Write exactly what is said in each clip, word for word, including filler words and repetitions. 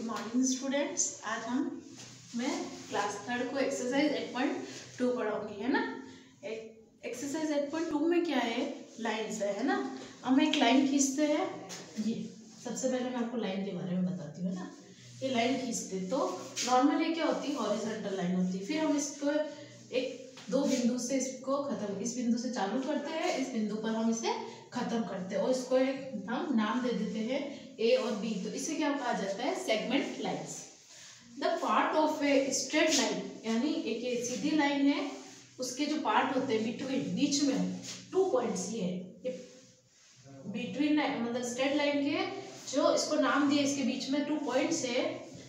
Morning students. आज हम मैं क्लास थर्ड को एक्सरसाइज एट पॉइंट टू पढ़ाऊंगी, है ना। एक्सरसाइज एट पॉइंट टू में क्या है, लाइन्स है, है ना। हम एक लाइन खींचते हैं। ये सबसे पहले मैं आपको लाइन के बारे में बताती हूँ, है ना। ये लाइन खींचते तो नॉर्मली क्या होती है, हॉरिजॉन्टल लाइन होती है। फिर हम इसको एक दो बिंदु से इसको खत्म, इस बिंदु से चालू करते हैं, इस बिंदु पर हम इसे खत्म करते हैं और इसको एक हम नाम दे देते हैं ए और बी। तो इसे क्या कहा जाता है, segment lines. The part of a straight line, यानी एक ये सीधी लाइन है, उसके जो पार्ट होते हैं बिटवीन, बीच में टू पॉइंट्स, ये बिटवीन मतलब स्ट्रेट लाइन के जो इसको नाम दिए, इसके बीच में टू पॉइंट्स है,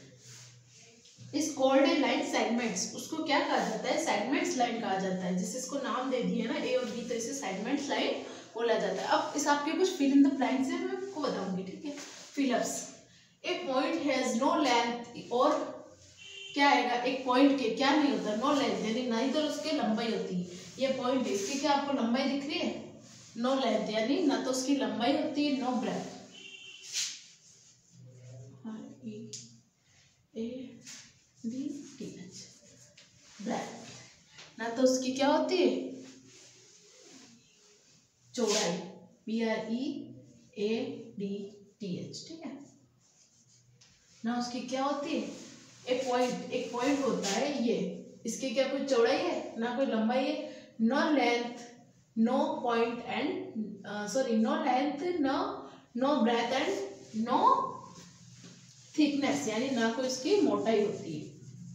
इस कॉल्ड ए लाइन सेगमेंट्स। उसको क्या कहा जाता है, सेगमेंट्स लाइन कहा जाता है। जिससे इसको नाम दे दिए ना ए और बी, तो इसे सेगमेंट्स लाइन बोला जाता है। अब इस आपके कुछ फिल इन द ब्लैंक्स है, मैं आपको बताऊंगी, ठीक है। Fill ups, a point has no length, और क्या आएगा, एक पॉइंट के क्या नहीं होता, नो लेंथ, यानी ना ही तो उसकी लंबाई होती है। ये पॉइंट है, इसकी क्या आपको लंबाई दिख रही है, नो लेंथ, यानी ना तो उसकी लंबाई होती है, no breadth. A B T H, breadth, ना तो उसकी क्या होती है, चौड़ाई, B R E A D T H, ठीक है ना। उसकी क्या होती है, एक पॉइंट, एक पॉइंट होता है ये, इसकी क्या कोई चौड़ाई है ना कोई लंबाई है। No length, no point and sorry no length, no no breadth and no thickness, यानी ना कोई इसकी मोटाई होती है।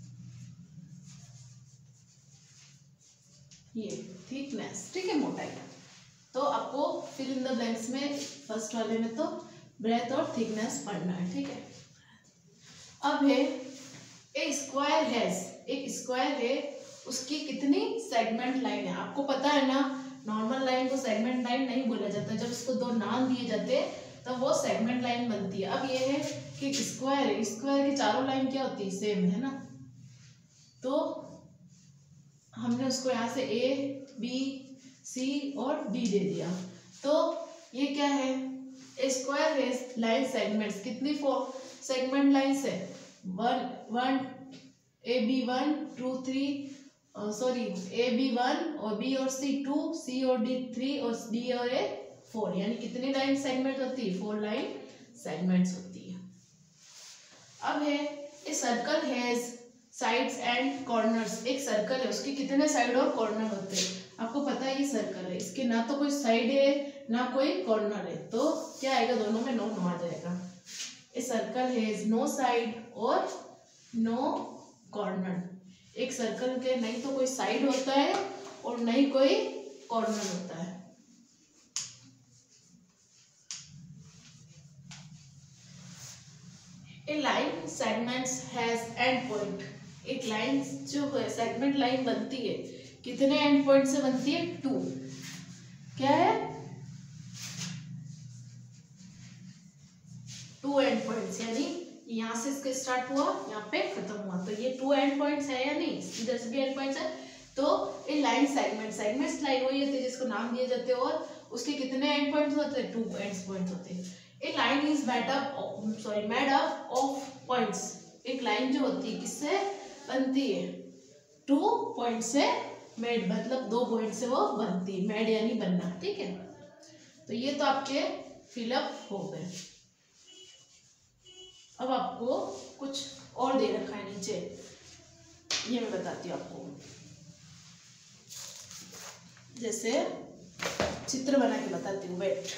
ये थिकनेस, ठीक है, मोटाई। तो आपको फिल इन द ब्लैंक्स में फर्स्ट वाले में तो ब्रेथ और थिकनेस पढ़ना है, ठीक है। अब है ए स्क्वायर हैज, एक स्क्वायर है, उसकी कितनी सेगमेंट लाइन है। आपको पता है ना, नॉर्मल लाइन को सेगमेंट लाइन नहीं बोला जाता, जब इसको दो नाम दिए जाते हैं तो वो सेगमेंट लाइन बनती है। अब ये है कि स्क्वायर है, स्क्वायर की चारों लाइन क्या होती है, सेम, है ना। तो हमने उसको यहाँ से ए बी सी और डी दे दिया। तो ये क्या है, ए स्क्वायर है लाइन सेगमेंट्स, कितनी फोर सेगमेंट लाइन्स है, one one A B one two three, sorry A B one और बी और सी टू, सी और डी थ्री और डी और ए फोर, यानी कितनी लाइन सेगमेंट होती है, फोर लाइन सेगमेंट्स होती है। अब है a circle has sides and corners, एक सर्कल है, उसके कितने साइड और कॉर्नर होते हैं। आपको पता है ये सर्कल है, इसके ना तो कोई साइड है ना कोई कॉर्नर है, तो क्या आएगा, दोनों में नो नो आ जाएगा। A circle has no side और नो कॉर्नर। एक सर्कल के नहीं तो कोई साइड होता है और नहीं कोई कॉर्नर होता है। A line segments has end point, एक लाइन जो है सेगमेंट लाइन बनती है, कितने एंड पॉइंट से बनती है, टू। क्या है, टू एंड पॉइंट्स, यानी यहाँ से इसका स्टार्ट हुआ, यहाँ पे खत्म हुआ, तो ये टू एंड पॉइंट्स है या नहीं, इधर से भी एंड पॉइंट्स है। तो ये लाइन सेगमेंट, सेगमेंट्स लाइन वही होती है जिसको नाम दिए जाते हैं, और उसके कितने एंड पॉइंट्स होते हैं, टू एंड पॉइंट्स होते हैं। A line is made up sorry made up of points, एक लाइन जो होती है किससे बनती है, टू पॉइंट से मेड, मतलब दो पॉइंट से वो बनती है, मेड यानी बनना, ठीक है। तो ये तो आपके फिलअप हो गए। अब आपको कुछ और दे रखा है नीचे, ये मैं बताती हूँ आपको। जैसे चित्र बना के बताती हूँ, वेट।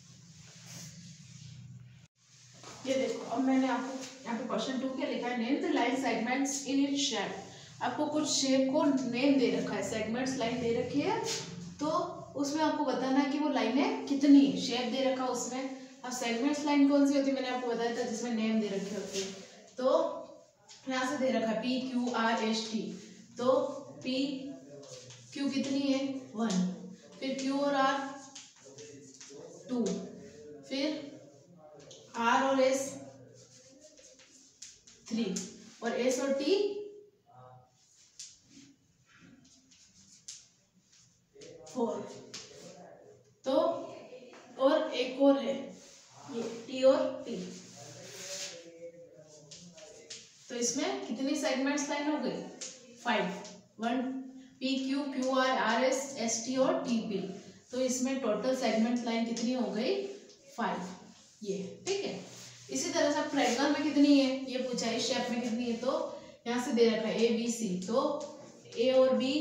ये देखो, अब मैंने आपको यहाँ पे क्वेश्चन टू क्या लिखा है, name the line segments in its shape. आपको कुछ शेप को नेम दे रखा है, सेगमेंट्स लाइन दे रखी है, तो उसमें आपको बताना है कि वो लाइनें कितनी शेप दे रखा उसमें। अब सेगमेंट्स लाइन कौन सी होती है, मैंने आपको बताया था, जिसमें नेम दे रखे होते हैं। तो यहाँ से दे रखा है P Q R S T, तो पी क्यू कितनी है, वन, फिर क्यू और आर टू, फिर आर और एस थ्री, और एस और टी फोर। तो और एक और है ये टी और टी, तो इसमें कितनी सेगमेंट्स लाइन हो गई? Five. One P Q Q R R S S T और टी पी। तो इसमें टोटल सेगमेंट लाइन कितनी हो गई? फाइव। ये ठीक है। इसी तरह से ट्रायंगल में कितनी है ये पूछा है, शेप में कितनी है, तो यहाँ से दे रखा है ए बी सी, तो ए और बी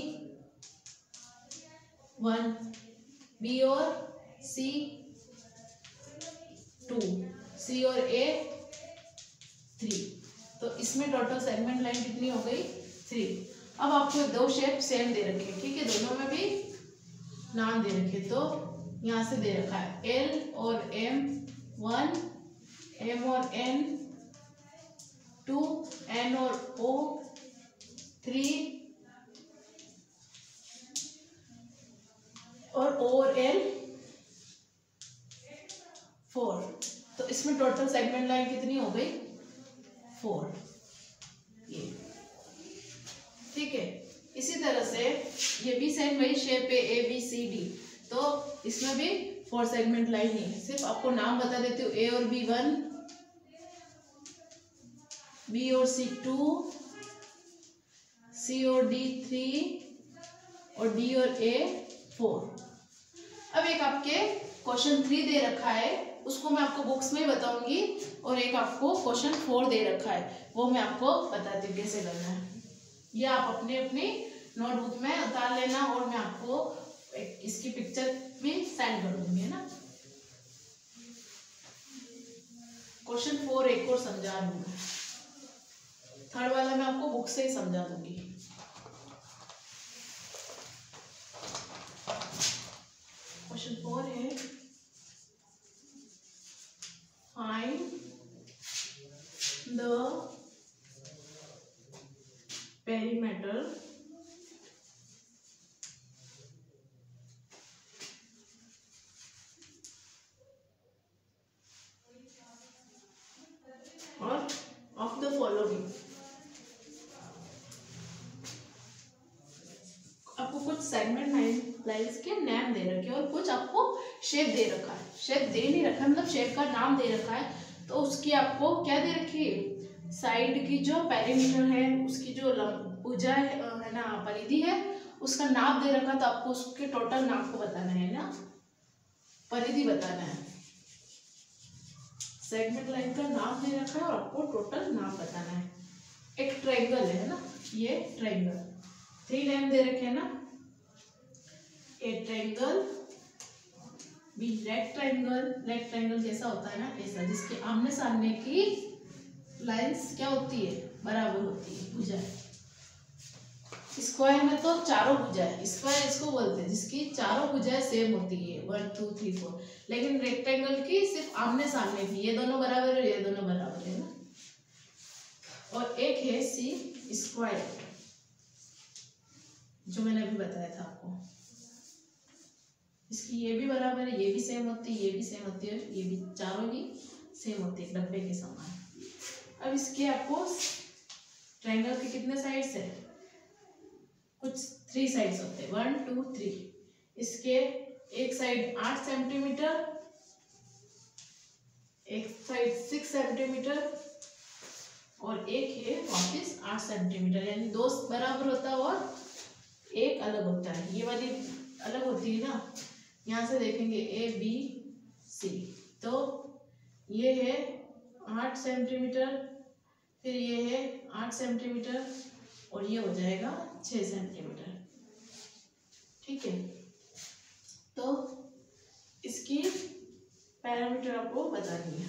वन, बी और सी टू, सी और ए थ्री। तो इसमें टोटल सेगमेंट लाइन कितनी हो गई? थ्री। अब आपको दो शेप सेम दे रखे, ठीक है, दोनों में भी नाम दे रखे। तो यहाँ से दे रखा है एल और एम वन, एम और एन टू, एन और ओ थ्री और ओ और एल फोर। तो इसमें टोटल सेगमेंट लाइन कितनी हो गई? फोर। ये ठीक है। इसी तरह से ये भी सेम वही शेप है ए बी सी डी, तो इसमें भी फोर सेगमेंट लाइन ही है। सिर्फ आपको नाम बता देती हूँ, ए और बी वन, बी और सी टू, सी और डी थ्री और डी और ए फोर। अब एक आपके क्वेश्चन थ्री दे रखा है, उसको मैं आपको बुक्स में बताऊंगी, और एक आपको क्वेश्चन फोर दे रखा है, वो मैं आपको बताती हूँ कैसे करना है। ये आप अपने अपनी नोटबुक में उतार लेना, और मैं आपको इसकी पिक्चर भी सेंड कर दूंगी, है ना। क्वेश्चन फोर एक और समझा दूंगा, थर्ड वाला मैं आपको बुक से ही समझा दूंगी। क्वेश्चन फोर है, फाइंड द पेरीमीटर और ऑफ द फॉलोइंग। आपको कुछ सेगमेंट लाइंस के नाम दे रखे और कुछ आपको शेप दे रखा है। शेप दे नहीं रखा, मतलब शेप का नाम दे रखा है, तो उसकी आपको क्या दे रखी है? साइड की जो पेरीमीटर है, उसकी जो भुजा है ना, परिधि है, उसका नाप दे रखा, तो आपको उसके टोटल नाप को बताना है ना, परिधि बताना है। सेगमेंट लाइन का नाप दे रखा है और आपको टोटल नाप बताना है। एक ट्रायंगल है ना, ये ट्रायंगल, थ्री नेम दे रखे हैं ना, A triangle, B rectangle. Rectangle कैसा होता है ना, ऐसा, जिसके आमने सामने की लाइंस क्या होती है? बराबर होती है, भुजा। स्क्वायर में तो चारों भुजाएं, स्क्वायर इसको बोलते हैं जिसकी चारों भुजाएं सेम होती है, वन टू थ्री फोर। लेकिन रेक्टेंगल की सिर्फ आमने सामने की, ये दोनों बराबर है, ये दोनों बराबर है ना। और एक है सी स्क्वायर, जो मैंने अभी बताया था आपको, इसकी ये भी बराबर है, ये भी सेम होती है, ये भी सेम होती है, ये भी, चारों ही सेम होती है, डब्बे के समान। अब इसके आपको ट्रायंगल के कितने साइड्स है? कुछ थ्री साइड्स होते हैं, वन टू थ्री। इसके एक साइड आठ सेंटीमीटर, एक साइड सिक्स सेंटीमीटर और एक है वापिस आठ सेंटीमीटर, यानी दो बराबर होता है और एक अलग होता है। ये वाली अलग होती है ना, यहाँ से देखेंगे ए बी सी, तो ये है आठ सेंटीमीटर, फिर ये है आठ सेंटीमीटर और ये हो जाएगा छः सेंटीमीटर, ठीक है। तो इसकी पैरामीटर आपको बतानी है।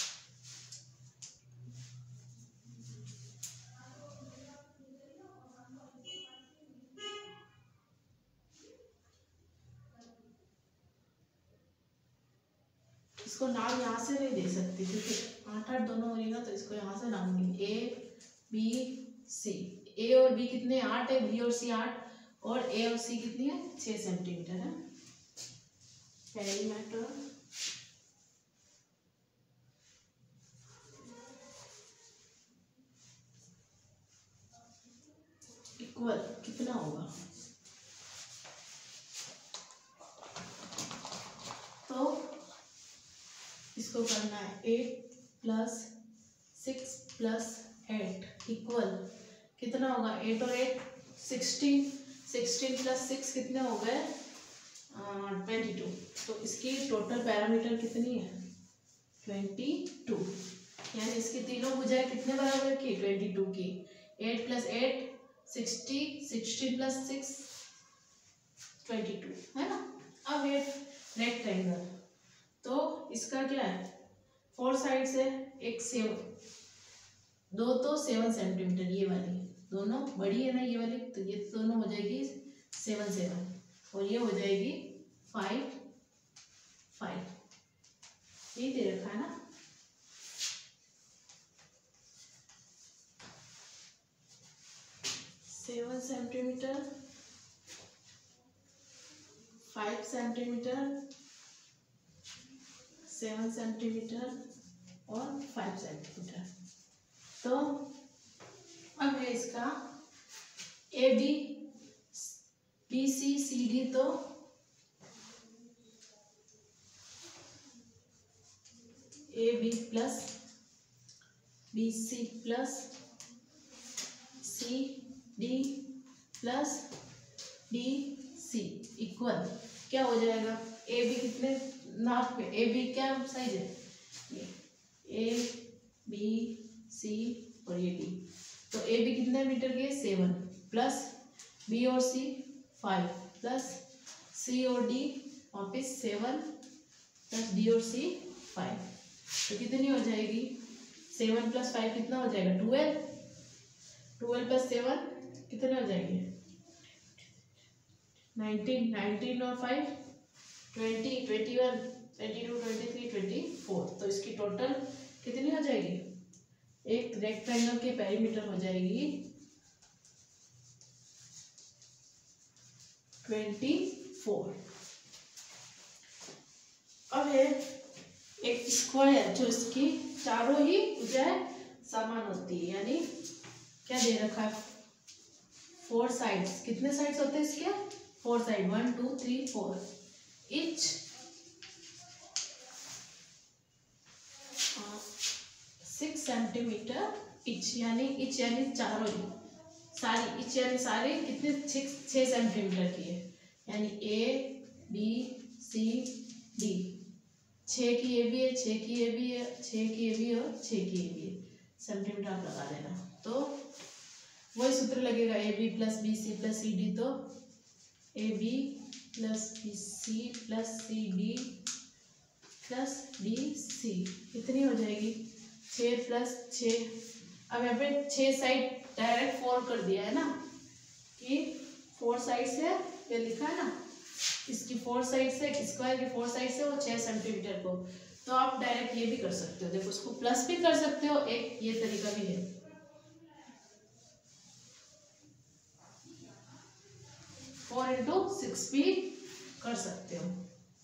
इसको नाम यहाँ से नहीं दे सकती क्योंकि आठ आठ दोनों हो रही ना, तो इसको यहाँ से नाम देंगे ए बी सी। ए और बी कितने? आठ है, बी और सी आठ, और ए और सी कितनी है? छः सेंटीमीटर है। पेरीमीटर इक्वल कितना होगा? तो इसको करना है eight plus six plus eight equal कितना होगा, एट और eight sixteen, sixteen plus six कितने हो गए, ट्वेंटी टू। तो इसकी टोटल पैरामीटर कितनी है, ट्वेंटी टू। यानी इसकी तीनों भुजाएं कितने बराबर की, ट्वेंटी टू की। Eight plus eight sixty, sixteen plus six twenty two, है ना। अब ये रेक्टेंगल, तो इसका क्या है, फोर साइड से एक सेवन, दो तो सेवन सेंटीमीटर, ये वाली दोनों बड़ी है ना ये वाली, तो ये दोनों हो जाएगी सेवन सेवन और ये हो जाएगी फाइव फाइव, ये दे रखा है ना। Seven centimetre, five centimetre, seven centimetre और फाइव सेंटीमीटर। तो अब है इसका A B B C C D, तो A B plus B C plus C D plus D C equal क्या हो जाएगा, ए बी कितने नाप पे, ए बी क्या साइज है, ये ए बी सी और ये डी, तो ए बी कितने मीटर के, सेवन प्लस बी और सी फाइव प्लस सी और डी वापिस सेवन प्लस डी और सी फाइव, तो कितनी हो जाएगी, सेवन प्लस फाइव कितना हो जाएगा, ट्वेल्व, ट्वेल्व प्लस सेवन कितने हो जाएंगे, नाइनटीन, नाइनटीन और five twenty, twenty one, twenty two, twenty three, twenty four. तो इसकी टोटल कितनी हो जाएगी, एक रेक्टेंगल के पेरीमीटर हो जाएगी ट्वेंटी फोर। अब है एक स्क्वायर, जो इसकी चारों ही भुजाएं समान होती है, यानी क्या दे रखा है, फोर साइड्स, कितने साइड्स होते हैं इसके, four side, one two three four, each six centimetre each, यानी इच यानी चारों ही, सारी इच यानी सारे कितने, छः सेंटीमीटर की है, यानी ए बी सी डी, छः की ए बी है, छः की ए बी है, छः की ए बी और छः की ए बी है, सेंटीमीटर आप लगा देना। तो वही सूत्र लगेगा, A B plus B C plus C D, तो A B plus B C plus C D plus D C कितनी हो जाएगी, छः प्लस छः, अब यहाँ पे छः साइड डायरेक्ट फोर कर दिया है ना, कि फोर साइड से ये लिखा है ना, इसकी फोर साइड से, स्क्वायर की फोर साइड से वो छः सेंटीमीटर को, तो आप डायरेक्ट ये भी कर सकते हो, देखो उसको प्लस भी कर सकते हो, एक ये तरीका भी है, फोर इंटू सिक्स भी कर सकते हो।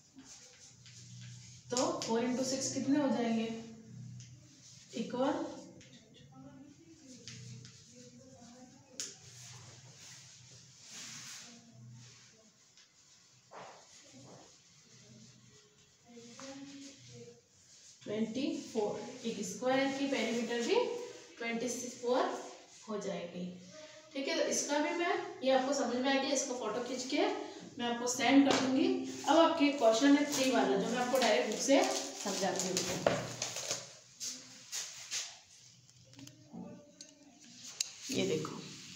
तो फोर इंटू सिक्स कितने हो जाएंगे, इक्वल ट्वेंटी फोर, एक स्क्वायर की पेरीमीटर भी ट्वेंटी फोर हो जाएगी। ठीक है, तो इसका भी मैं, ये आपको समझ में आ गया, इसको फोटो खींच के मैं आपको सेंड कर दूंगी। अब आपके क्वेश्चन है थ्री वाला, जो मैं आपको डायरेक्ट बुक से समझाती हूँ। ये देखो,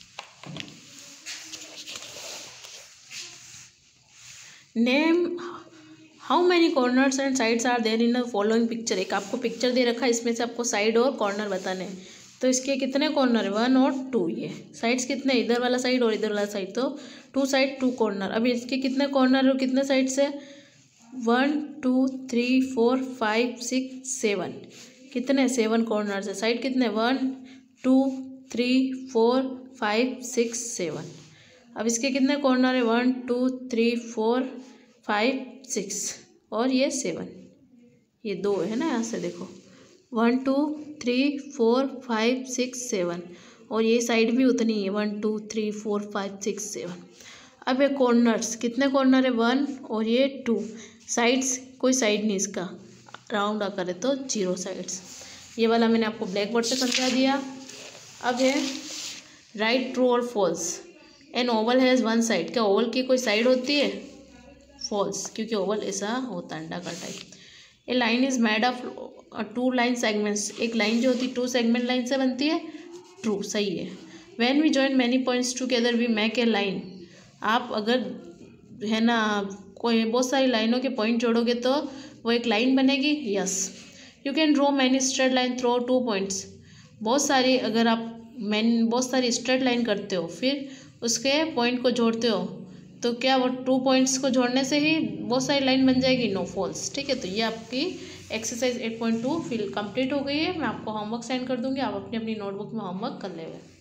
name how many corners and sides are there in the following picture. एक आपको पिक्चर दे रखा है, इसमें से आपको साइड और कॉर्नर बताने हैं। तो इसके कितने कॉर्नर है, वन और टू। ये साइड्स कितने, इधर वाला साइड और इधर वाला साइड, तो टू साइड टू कॉर्नर। अब इसके कितने कॉर्नर और कितने साइड से, one two three four five six seven, कितने, सेवन कॉर्नर है। साइड कितने, one two three four five six seven. अब इसके कितने कॉर्नर है, one two three four five six और ये सेवन, ये दो है ना, यहाँ से देखो one two three four five six seven, और ये साइड भी उतनी है, one two three four five six seven. अब ये कॉर्नर्स, कितने कॉर्नर है, वन और ये टू। साइड्स, कोई साइड नहीं इसका, राउंड करें तो जीरो साइड्स। ये वाला मैंने आपको ब्लैक बोर्ड पे समझा दिया। अब है राइट ट्रू और false. An oval has one side, क्या ओवल की कोई साइड होती है? फॉल्स, क्योंकि ओवल ऐसा होता है अंडाकार type. A line is made of two line segments, एक लाइन जो होती है टू सेगमेंट लाइन से बनती है। ट्रू, सही है। When we join many points together we make a line, आप अगर है ना कोई बहुत सारी लाइनों के पॉइंट जोड़ोगे तो वो एक लाइन बनेगी। Yes. You can draw many straight line through two points, बहुत सारी अगर आप मैन बहुत सारी स्ट्रेट लाइन करते हो फिर उसके पॉइंट को जोड़ते हो तो क्या वो टू पॉइंट्स को जोड़ने से ही बहुत सारी लाइन बन जाएगी? No, false. ठीक है, तो ये आपकी exercise eight point two fill complete हो गई है। मैं आपको होमवर्क सेंड कर दूंगी, आप अपनी अपनी नोटबुक में होमवर्क कर लेंगे।